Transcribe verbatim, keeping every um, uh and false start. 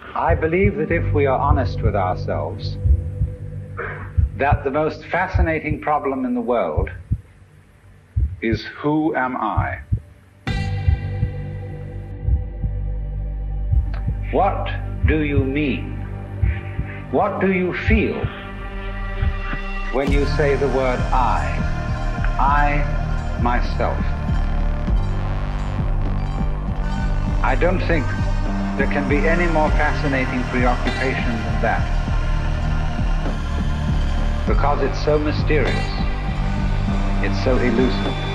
I believe that if we are honest with ourselves, that the most fascinating problem in the world is, who am I? What do you mean? What do you feel when you say the word I? I, myself. I don't think there can be any more fascinating preoccupation than that, because it's so mysterious, it's so elusive.